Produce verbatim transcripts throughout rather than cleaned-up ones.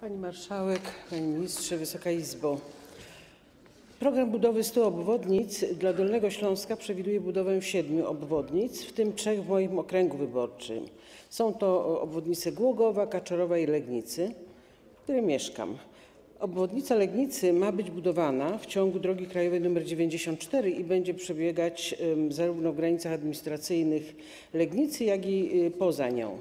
Pani Marszałek, Panie Ministrze, Wysoka Izbo! Program budowy stu obwodnic dla Dolnego Śląska przewiduje budowę siedmiu obwodnic, w tym trzech w moim okręgu wyborczym. Są to obwodnice Głogowa, Kaczorowa i Legnicy, w której mieszkam. Obwodnica Legnicy ma być budowana w ciągu drogi krajowej nr dziewięćdziesiąt cztery i będzie przebiegać zarówno w granicach administracyjnych Legnicy, jak i poza nią.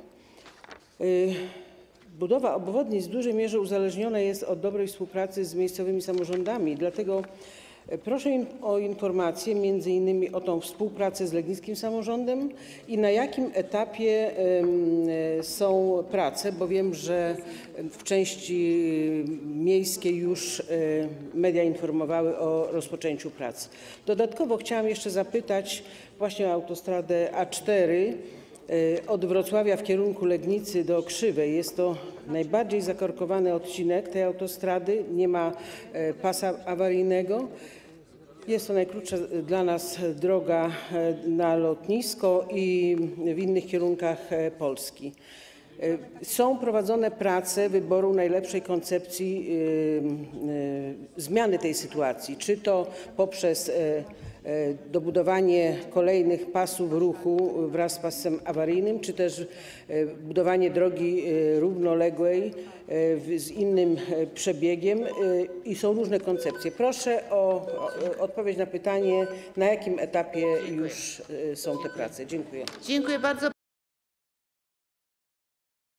Budowa obwodnic w dużej mierze uzależniona jest od dobrej współpracy z miejscowymi samorządami, dlatego proszę o informację między innymi o tą współpracę z legnickim samorządem i na jakim etapie są prace, bo wiem, że w części miejskiej już media informowały o rozpoczęciu prac. Dodatkowo chciałam jeszcze zapytać właśnie o autostradę A cztery, od Wrocławia w kierunku Legnicy do Krzywej. Jest to najbardziej zakorkowany odcinek tej autostrady, nie ma pasa awaryjnego. Jest to najkrótsza dla nas droga na lotnisko i w innych kierunkach Polski. Są prowadzone prace wyboru najlepszej koncepcji zmiany tej sytuacji, czy to poprzez dobudowanie kolejnych pasów ruchu wraz z pasem awaryjnym, czy też budowanie drogi równoległej z innym przebiegiem i są różne koncepcje. Proszę o odpowiedź na pytanie, na jakim etapie już są te prace. Dziękuję. Dziękuję bardzo.